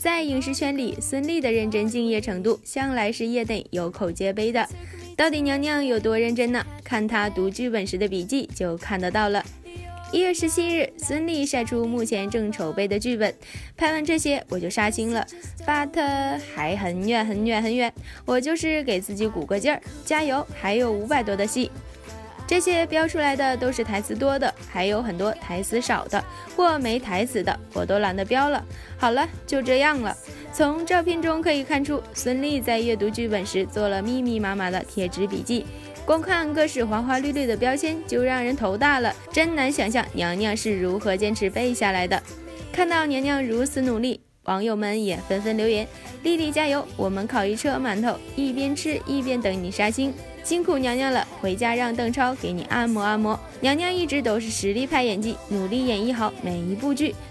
在影视圈里，孙俪的认真敬业程度向来是业内有口皆碑的。到底娘娘有多认真呢？看她读剧本时的笔记就看得到了。1月17日，孙俪晒出目前正筹备的剧本。拍完这些我就杀青了 ，but 还很远很远很远。我就是给自己鼓个劲儿，加油，还有500多的戏。这些标出来的都是台词多的，还有很多台词少的或没台词的，我都懒得标了。好了，就这样了。从照片中可以看出，孙俪在阅读剧本时做了密密麻麻的贴纸笔记，光看各式花花绿绿的标签就让人头大了，真难想象娘娘是如何坚持背下来的。看到娘娘如此努力，网友们也纷纷留言：丽丽加油，我们烤一车馒头，一边吃一边等你杀青。辛苦娘娘了，回家让邓超给你按摩按摩。娘娘一直都是实力派演技，努力演绎好每一部剧，